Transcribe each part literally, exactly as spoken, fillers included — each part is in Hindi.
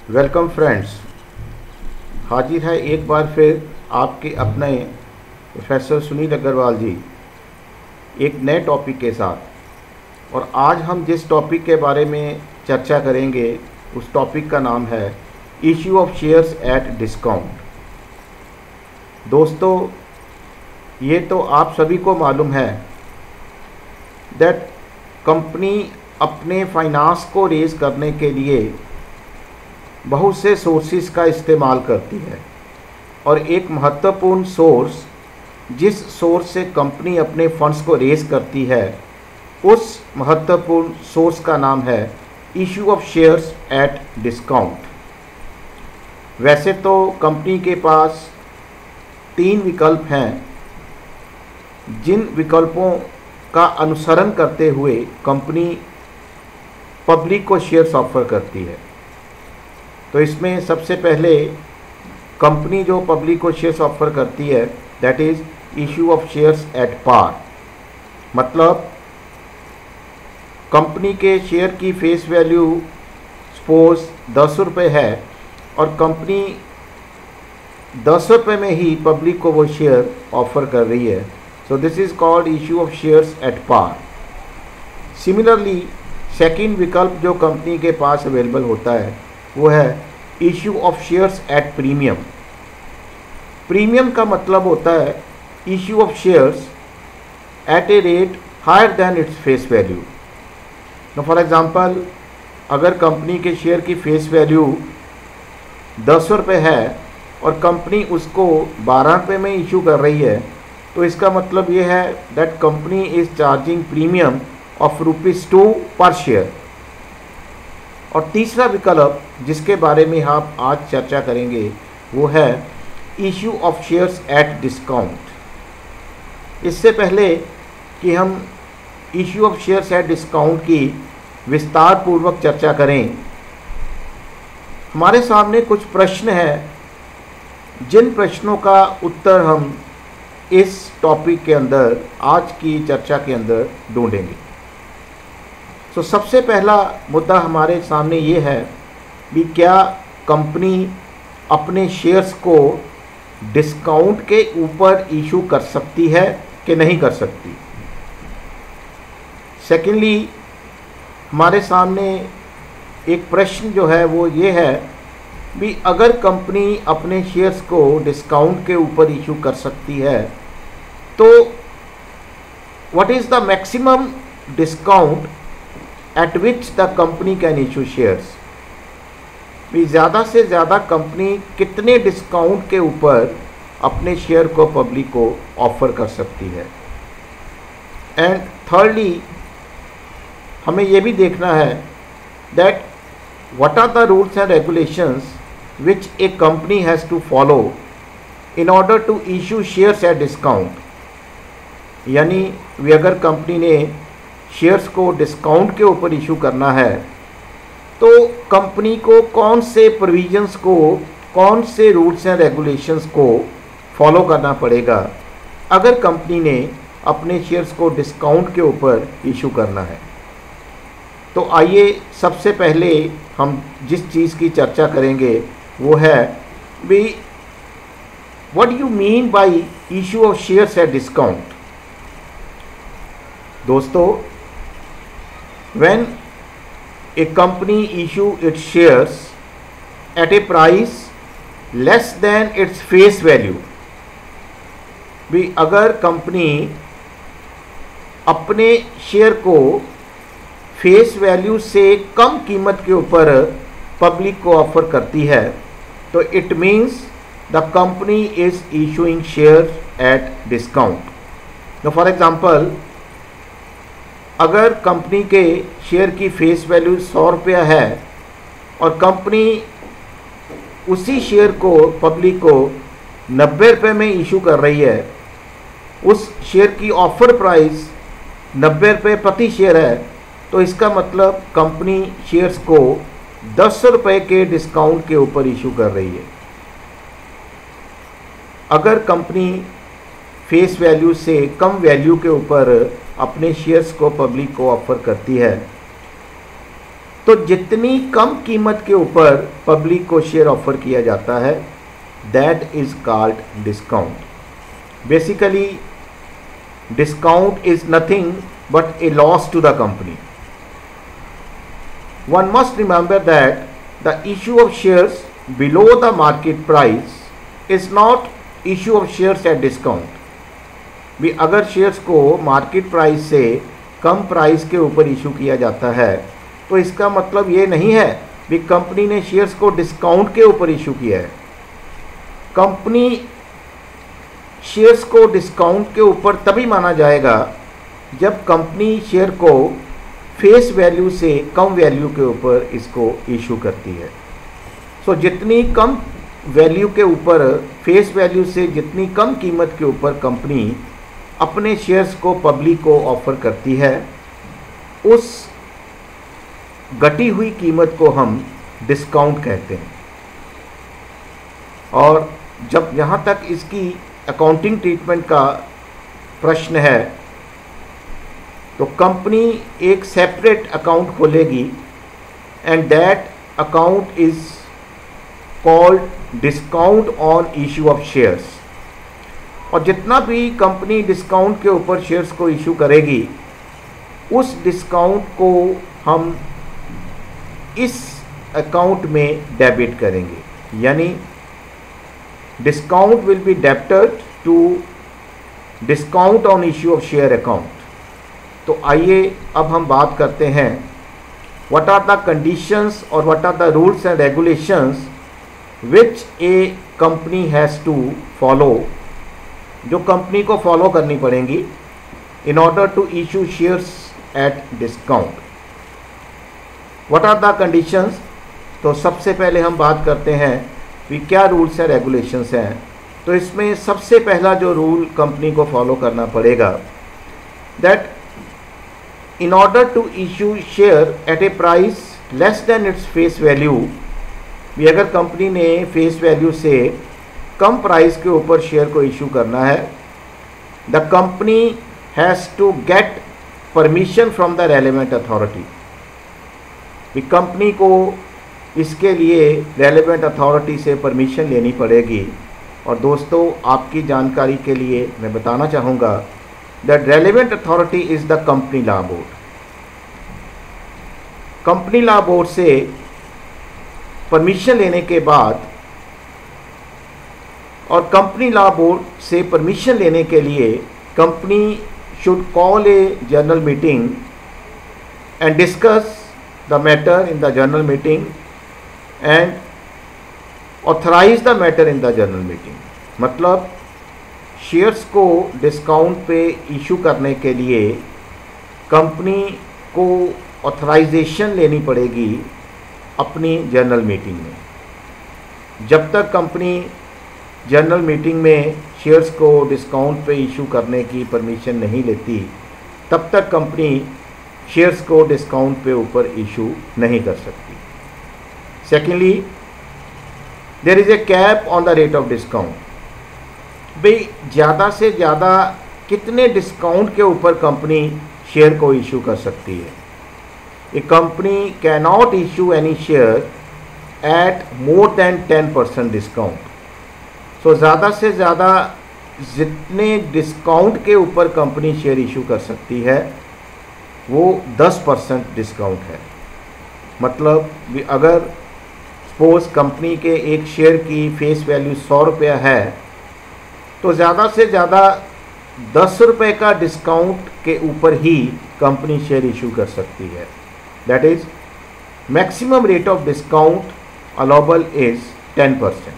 वेलकम फ्रेंड्स, हाजिर है एक बार फिर आपके अपने प्रोफेसर सुनील अग्रवाल जी एक नए टॉपिक के साथ। और आज हम जिस टॉपिक के बारे में चर्चा करेंगे उस टॉपिक का नाम है issue of shares at discount. दोस्तों, ये तो आप सभी को मालूम है दैट कंपनी अपने फाइनेंस को रेज करने के लिए बहुत से सोर्सेस का इस्तेमाल करती है और एक महत्वपूर्ण सोर्स जिस सोर्स से कंपनी अपने फंड्स को रेज करती है उस महत्वपूर्ण सोर्स का नाम है issue of shares at discount. वैसे तो कंपनी के पास तीन विकल्प हैं जिन विकल्पों का अनुसरण करते हुए कंपनी पब्लिक को शेयर्स ऑफर करती है। तो इसमें सबसे पहले कंपनी जो पब्लिक को शेयर्स ऑफर करती है that is issue of shares at par. मतलब कंपनी के शेयर की फेस वैल्यू सपोज दस रुपये है और कंपनी दस रुपये में ही पब्लिक को वो शेयर ऑफर कर रही है। So this is called issue of shares at par. Similarly second विकल्प जो कंपनी के पास अवेलेबल होता है वो है issue of shares at premium. Premium का मतलब होता है issue of shares at a rate higher than its face value. तो फॉर एग्जांपल, अगर कंपनी के शेयर की फेस वैल्यू दस रुपये है और कंपनी उसको बारह रुपये में इशू कर रही है तो इसका मतलब ये है that company is charging premium of rupees two per share. और तीसरा विकल्प जिसके बारे में हम आज चर्चा करेंगे वो है issue of shares at discount. इससे पहले कि हम issue of shares at discount की विस्तार पूर्वक चर्चा करें, हमारे सामने कुछ प्रश्न हैं जिन प्रश्नों का उत्तर हम इस टॉपिक के अंदर आज की चर्चा के अंदर ढूंढेंगे। तो सबसे पहला मुद्दा हमारे सामने ये है कि क्या कंपनी अपने शेयर्स को डिस्काउंट के ऊपर इशू कर सकती है कि नहीं कर सकती। सेकेंडली, हमारे सामने एक प्रश्न जो है वो ये है कि अगर कंपनी अपने शेयर्स को डिस्काउंट के ऊपर इशू कर सकती है तो what is the maximum discount at which the company can issue shares. भी ज़्यादा से ज़्यादा कंपनी कितने डिस्काउंट के ऊपर अपने शेयर को पब्लिक को ऑफर कर सकती है। एंड थर्डली, हमें ये भी देखना है that what are the rules and regulations which a company has to follow in order to issue shares at discount. यानी वे अगर कंपनी ने शेयर्स को डिस्काउंट के ऊपर इशू करना है तो कंपनी को कौन से प्रोविजंस को, कौन से रूल्स एंड रेगुलेशंस को फॉलो करना पड़ेगा अगर कंपनी ने अपने शेयर्स को डिस्काउंट के ऊपर इशू करना है। तो आइए सबसे पहले हम जिस चीज़ की चर्चा करेंगे वो है भी what you mean by issue of shares at discount. दोस्तों, when a company issue its shares at a price less than its face value, भी अगर कंपनी अपने शेयर को फेस वैल्यू से कम कीमत के ऊपर पब्लिक को ऑफर करती है तो it means the company is issuing share at discount. तो फॉर एग्जांपल, अगर कंपनी के शेयर की फेस वैल्यू सौ रुपया है और कंपनी उसी शेयर को पब्लिक को नब्बे रुपये में इशू कर रही है, उस शेयर की ऑफर प्राइस नब्बे रुपये प्रति शेयर है, तो इसका मतलब कंपनी शेयर्स को दस रुपये के डिस्काउंट के ऊपर इशू कर रही है। अगर कंपनी फेस वैल्यू से कम वैल्यू के ऊपर अपने शेयर्स को पब्लिक को ऑफर करती है तो जितनी कम कीमत के ऊपर पब्लिक को शेयर ऑफर किया जाता है, that is called discount. Basically discount is nothing but a loss to the company. One must remember that the issue of shares below the market price is not issue of shares at discount. भी अगर शेयर्स को मार्केट प्राइस से कम प्राइस के ऊपर इशू किया जाता है तो इसका मतलब ये नहीं है कि कंपनी ने शेयर्स को डिस्काउंट के ऊपर इशू किया है। कंपनी शेयर्स को डिस्काउंट के ऊपर तभी माना जाएगा जब कंपनी शेयर को फेस वैल्यू से कम वैल्यू के ऊपर इसको इशू करती है। सो so, जितनी कम वैल्यू के ऊपर, फेस वैल्यू से जितनी कम कीमत के ऊपर कंपनी अपने शेयर्स को पब्लिक को ऑफर करती है, उस घटी हुई कीमत को हम डिस्काउंट कहते हैं। और जब यहाँ तक इसकी अकाउंटिंग ट्रीटमेंट का प्रश्न है तो कंपनी एक सेपरेट अकाउंट खोलेगी and that account is called discount on issue of shares. और जितना भी कंपनी डिस्काउंट के ऊपर शेयर्स को इशू करेगी, उस डिस्काउंट को हम इस अकाउंट में डेबिट करेंगे, यानी discount will be debited to discount on issue of share account. तो आइए अब हम बात करते हैं व्हाट आर द कंडीशंस और what are the rules and regulations which a company has to follow, जो कंपनी को फॉलो करनी पड़ेंगी in order to issue shares at discount. What are the conditions? तो सबसे पहले हम बात करते हैं कि क्या रूल्स एंड रेगुलेशंस हैं। तो इसमें सबसे पहला जो रूल कंपनी को फॉलो करना पड़ेगा, that in order to issue share at a price less than its face value, भी अगर कंपनी ने फेस वैल्यू से कम प्राइस के ऊपर शेयर को इशू करना है, the company has to get permission from the relevant authority. कि कंपनी को इसके लिए रेलेवेंट अथॉरिटी से परमिशन लेनी पड़ेगी। और दोस्तों, आपकी जानकारी के लिए मैं बताना चाहूँगा that relevant authority is the company law board. Company law board से परमिशन लेने के बाद और कंपनी लॉ बोर्ड से परमिशन लेने के लिए company should call a general meeting and discuss the matter in the general meeting and authorize the matter in the general meeting। मतलब शेयर्स को डिस्काउंट पे इशू करने के लिए कंपनी को ऑथराइजेशन लेनी पड़ेगी अपनी जनरल मीटिंग में। जब तक कंपनी जनरल मीटिंग में शेयर्स को डिस्काउंट पे इशू करने की परमिशन नहीं लेती, तब तक कंपनी शेयर्स को डिस्काउंट पे ऊपर इशू नहीं कर सकती। Secondly, there is a cap on the rate of discount. भाई ज़्यादा से ज़्यादा कितने डिस्काउंट के ऊपर कंपनी शेयर को इशू कर सकती है? A company can not issue any share at more than ten percent discount. So ज़्यादा से ज़्यादा जितने डिस्काउंट के ऊपर कंपनी शेयर इशू कर सकती है वो दस परसेंट डिस्काउंट है। मतलब भी अगर सपोज कंपनी के एक शेयर की फेस वैल्यू सौ रुपया है तो ज़्यादा से ज़्यादा दस रुपये का डिस्काउंट के ऊपर ही कंपनी शेयर इशू कर सकती है। That is maximum rate of discount allowable is ten percent.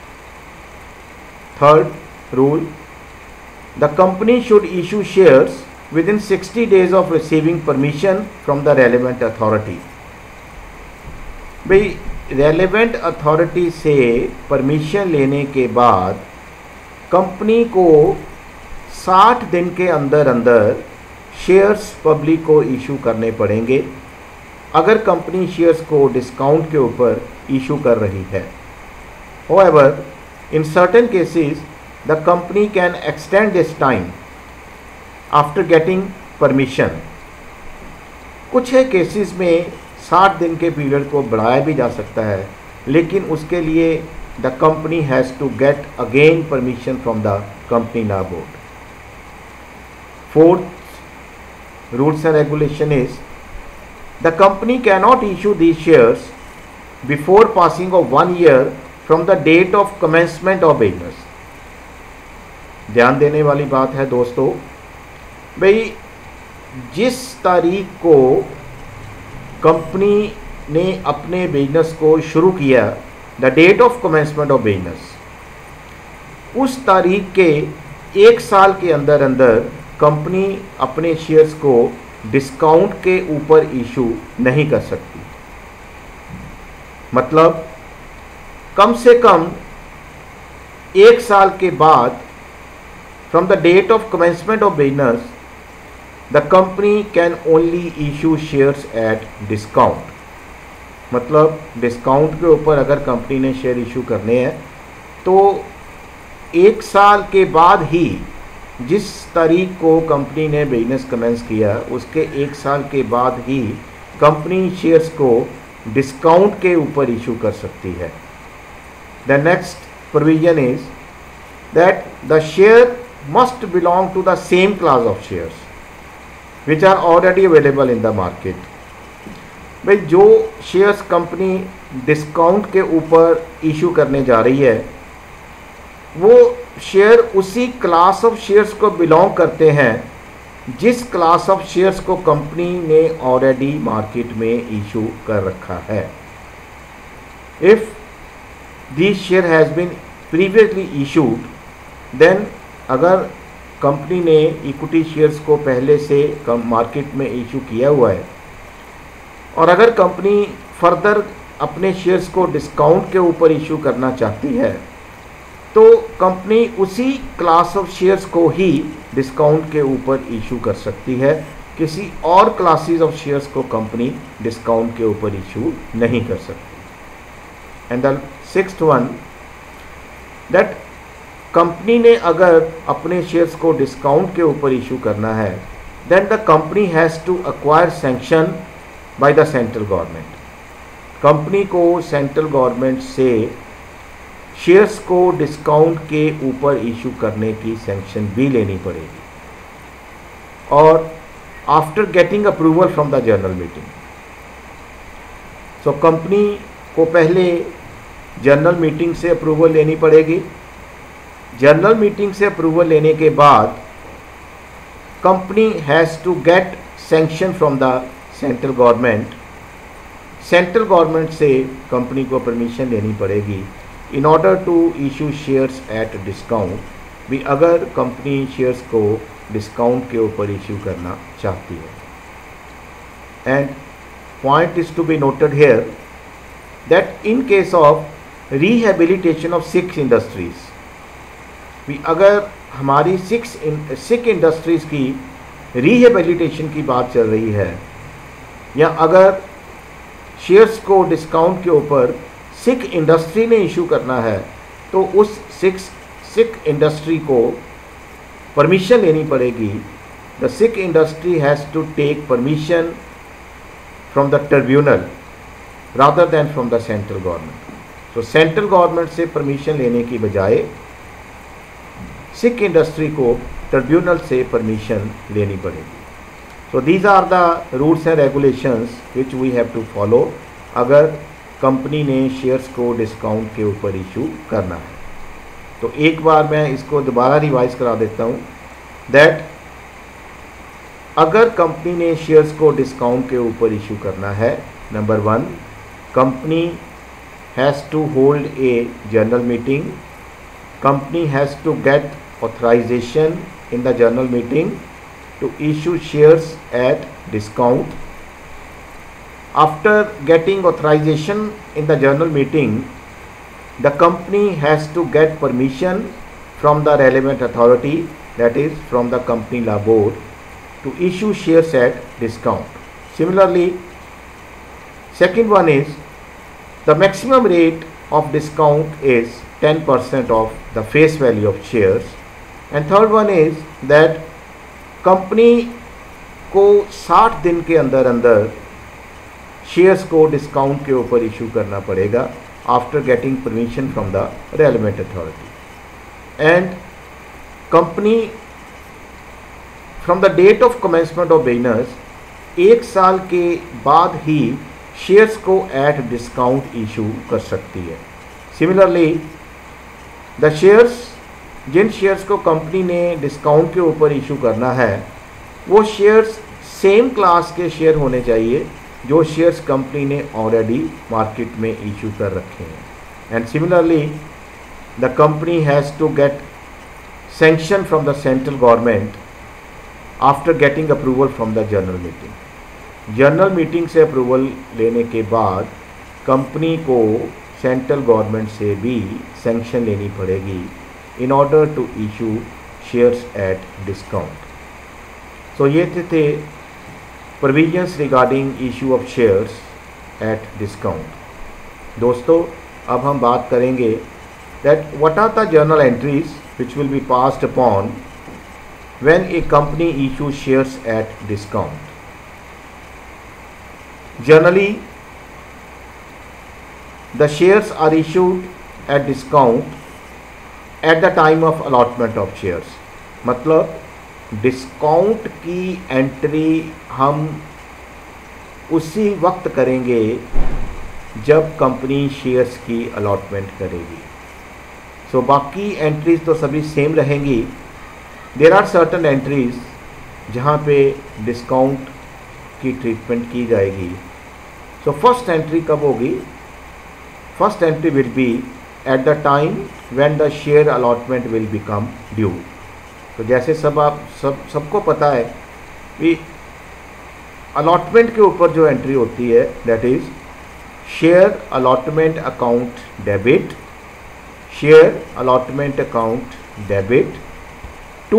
Third rule, the company should issue shares within sixty days of receiving permission from the relevant authority। भाई रेलेवेंट अथॉरिटी से परमिशन लेने के बाद कंपनी को साठ दिन के अंदर अंदर शेयर्स पब्लिक को इशू करने पड़ेंगे अगर कंपनी शेयर्स को डिस्काउंट के ऊपर इशू कर रही है। However, in certain cases, the company can extend this time after getting permission। कुछ है केसेस में साठ दिन के पीरियड को बढ़ाया भी जा सकता है, लेकिन उसके लिए the company has to get again permission from the company law board. Fourth rules and regulation is the company can not issue these shares before passing of one year from the date of commencement of business. ध्यान देने वाली बात है दोस्तों, भाई जिस तारीख को कंपनी ने अपने बिजनेस को शुरू किया, the date of commencement of business, उस तारीख के एक साल के अंदर अंदर कंपनी अपने शेयर्स को डिस्काउंट के ऊपर इशू नहीं कर सकती। मतलब कम से कम एक साल के बाद from the date of commencement of business the company can only issue shares at discount. मतलब डिस्काउंट के ऊपर अगर कंपनी ने शेयर इशू करने हैं तो एक साल के बाद ही, जिस तारीख को कंपनी ने बिजनेस कमेंस किया उसके एक साल के बाद ही कंपनी शेयर्स को डिस्काउंट के ऊपर इशू कर सकती है। The next provision is that the share must belong to the same class of shares which are already available in the market. भाई जो शेयर्स कंपनी डिस्काउंट के ऊपर इशू करने जा रही है वो शेयर उसी क्लास ऑफ शेयर्स को बिलोंग करते हैं जिस क्लास ऑफ शेयर्स को कंपनी ने ऑलरेडी मार्केट में इशू कर रखा है। If this share has been previously issued then, अगर कंपनी ने इक्विटी शेयर्स को पहले से मार्केट में इशू किया हुआ है और अगर कंपनी फर्दर अपने शेयर्स को डिस्काउंट के ऊपर इशू करना चाहती है तो कंपनी उसी क्लास ऑफ शेयर्स को ही डिस्काउंट के ऊपर इशू कर सकती है, किसी और क्लासेस ऑफ शेयर्स को कंपनी डिस्काउंट के ऊपर इशू नहीं कर सकती। And the sixth one, that company ने अगर अपने शेयर्स को डिस्काउंट के ऊपर इशू करना है then the company has to acquire sanction by the central government. Company को सेंट्रल गवर्नमेंट से शेयर्स को डिस्काउंट के ऊपर इशू करने की सैंक्शन भी लेनी पड़ेगी और after getting approval from the general meeting. So company को पहले जनरल मीटिंग से अप्रूवल लेनी पड़ेगी। जनरल मीटिंग से अप्रूवल लेने के बाद company has to get sanction from the central government. Central government से कंपनी को परमिशन लेनी पड़ेगी in order to issue shares at discount, भी अगर कंपनी शेयर्स को डिस्काउंट के ऊपर इशू करना चाहती है। And point is to be noted here that in case of rehabilitation of six industries, भी अगर हमारी सिक्स सिक इंडस्ट्रीज़ की रिहेबिलिटेशन की बात चल रही है या अगर शेयर्स को डिस्काउंट के ऊपर सिक इंडस्ट्री ने इशू करना है तो उस सिक्स सिक इंडस्ट्री को परमिशन लेनी पड़ेगी। The sick industry has to take permission from the tribunal rather than from the central government. तो सेंट्रल गवर्नमेंट से परमिशन लेने की बजाय सिक इंडस्ट्री को ट्रिब्यूनल से परमिशन लेनी पड़ेगी। So these are the rules and regulations which we have to follow अगर कंपनी ने शेयर्स को डिस्काउंट के ऊपर इशू करना है। तो एक बार मैं इसको दोबारा रिवाइज करा देता हूँ दैट अगर कंपनी ने शेयर्स को डिस्काउंट के ऊपर इशू करना है, number one, company has to hold a general meeting, company has to get authorisation in the general meeting to issue shares at discount. After getting authorization in the general meeting, the company has to get permission from the relevant authority, that is from the company law board, to issue shares at discount. Similarly, second one is the maximum rate of discount is ten percent of the face value of shares, and third one is that company को साठ दिन के अंदर अंदर शेयर्स को डिस्काउंट के ऊपर इशू करना पड़ेगा after getting permission from the relevant authority. And company from the date of commencement of business एक साल के बाद ही शेयर्स को एट डिस्काउंट इशू कर सकती है। सिमिलरली द शेयर्स, जिन शेयर्स को कंपनी ने डिस्काउंट के ऊपर इशू करना है वो शेयर्स सेम क्लास के शेयर होने चाहिए जो शेयर्स कंपनी ने ऑलरेडी मार्केट में इशू कर रखे हैं। And similarly the company has to get sanction from the central government after getting approval from the general meeting. General meeting से अप्रूवल लेने के बाद कंपनी को सेंट्रल गवर्नमेंट से भी सैंक्शन लेनी पड़ेगी in order to issue shares at discount. So ये थे, थे provisions regarding issue of shares at discount. दोस्तों अब हम बात करेंगे that what are the journal entries which will be passed upon when a company issues shares at discount. Generally, the shares are issued at discount at the time of allotment of shares. मतलब डिस्काउंट की एंट्री हम उसी वक्त करेंगे जब कंपनी शेयर्स की अलॉटमेंट करेगी। सो so, बाकी एंट्रीज तो सभी सेम रहेंगी। देर आर सर्टन एंट्रीज जहाँ पे डिस्काउंट की ट्रीटमेंट की जाएगी। सो फर्स्ट एंट्री कब होगी? First entry will be at the time when the share allotment will become due. तो जैसे सब आप सब सबको पता है कि अलॉटमेंट के ऊपर जो एंट्री होती है that is share allotment account debit, share allotment account debit to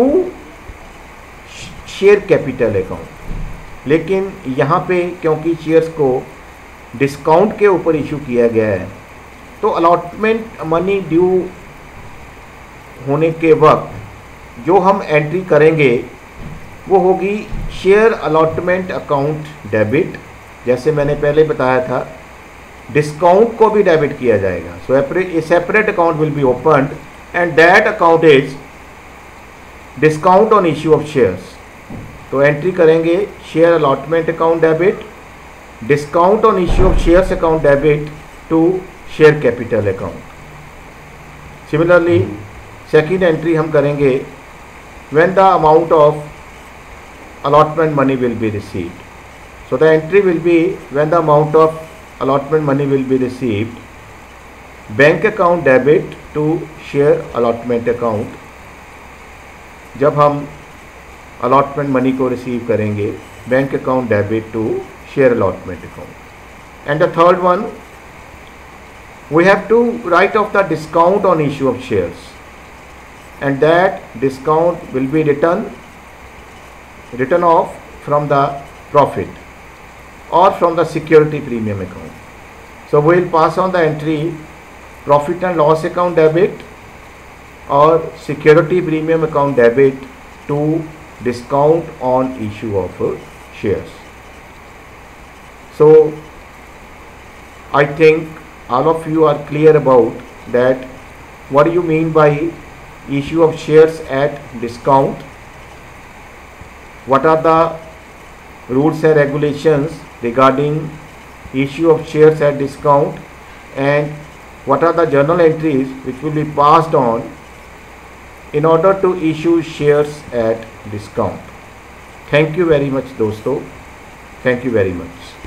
share capital account. लेकिन यहाँ पे क्योंकि शेयर्स को डिस्काउंट के ऊपर इशू किया गया है तो अलॉटमेंट मनी ड्यू होने के वक्त जो हम एंट्री करेंगे वो होगी शेयर अलॉटमेंट अकाउंट डेबिट। जैसे मैंने पहले बताया था डिस्काउंट को भी डेबिट किया जाएगा। So a separate account will be opened and that account is discount on issue of shares. तो एंट्री करेंगे share allotment account debit, discount on issue of shares account debit to share capital account. Similarly second entry हम करेंगे when the amount of allotment money will be received. So the entry will be when the amount of allotment money will be received, bank account debit to share allotment account. जब हम अलॉटमेंट मनी को रिसीव करेंगे bank account debit to share allotment account. And the third one we have to write off the discount on issue of shares and that discount will be written written off from the profit or from the security premium account. So we will pass on the entry profit and loss account debit or security premium account debit to discount on issue of uh, shares. So I think all of you are clear about that what do you mean by issue of shares at discount, what are the rules and regulations regarding issue of shares at discount, and what are the journal entries which will be passed on in order to issue shares at discount. Thank you very much दोस्तों, thank you very much.